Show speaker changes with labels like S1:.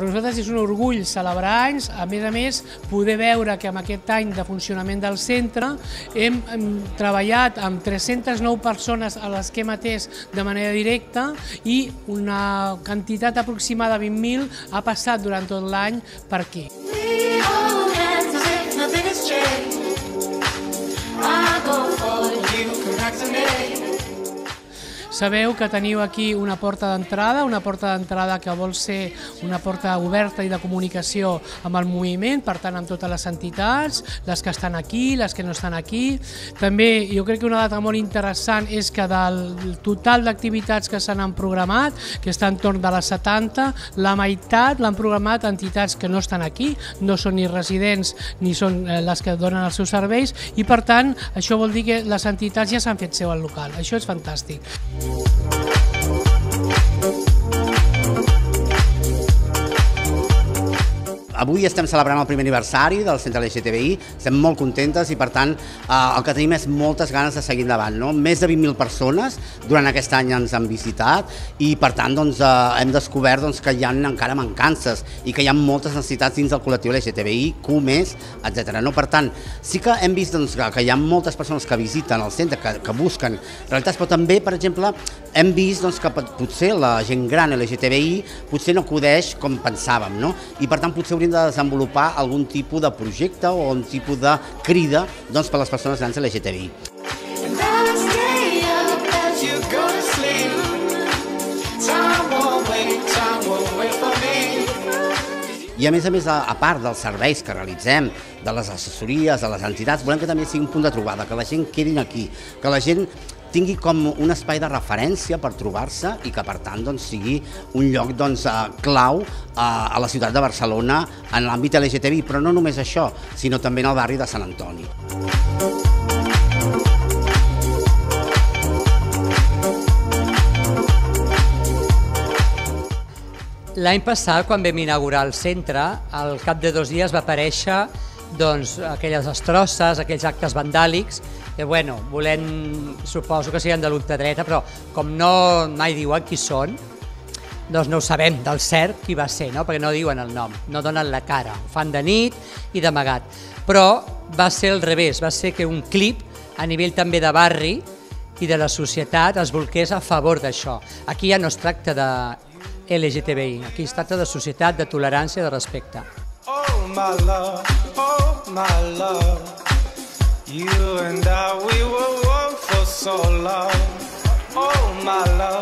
S1: Per nosaltres és un orgull celebrar anys, a més, poder veure que amb aquest any de funcionament del centre hem treballat amb 309 persones a l'esquema test de manera directa i una quantitat aproximada de 20.000 ha passat durant tot l'any per aquí. Sabeu que teniu aquí una porta d'entrada que vol ser una porta oberta i de comunicació amb el moviment, per tant amb totes les entitats, les que estan aquí, les que no estan aquí. També jo crec que una data molt interessant és que del total d'activitats que se n'han programat, que està entorn de les 70, la meitat l'han programat entitats que no estan aquí, no són ni residents ni són les que donen els seus serveis i per tant això vol dir que les entitats ja s'han fet seu al local, això és fantàstic.
S2: Avui estem celebrant el primer aniversari del centre LGTBI, estem molt contentes i per tant el que tenim és moltes ganes de seguir endavant. Més de 20.000 persones durant aquest any ens han visitat i per tant hem descobert que hi ha encara mancances i que hi ha moltes necessitats dins del col·lectiu LGTBI, Q+, etc. Per tant, sí que hem vist que hi ha moltes persones que visiten el centre, que busquen realitats, però també, per exemple, hem vist que potser la gent gran LGTBI potser no acudeix com pensàvem, i per tant potser hauríem de desenvolupar algun tipus de projecte o un tipus de crida per a les persones grans LGTBI. I a més, a part dels serveis que realitzem, de les assessories, de les entitats, volem que també sigui un punt de trobada, que la gent quedi aquí, que la gent tingui com un espai de referència per trobar-se i que per tant sigui un lloc clau a la ciutat de Barcelona en l'àmbit LGTBI, però no només això, sinó també en el barri de Sant Antoni.
S3: L'any passat, quan vam inaugurar el centre, al cap de 2 dies va aparèixer aquelles destrosses, aquells actes vandàlics, que suposo que siguin de l'ultradreta, però com mai diuen qui són, doncs no ho sabem del cert qui va ser, perquè no diuen el nom, no donen la cara, ho fan de nit i d'amagat. Però va ser al revés, va ser que un clip a nivell també de barri i de la societat es bolqués a favor d'això. Aquí ja no es tracta de LGTBI, aquí es tracta de societat, de tolerància, de respecte. Oh my love, you and I, we were one for so long. Oh my love.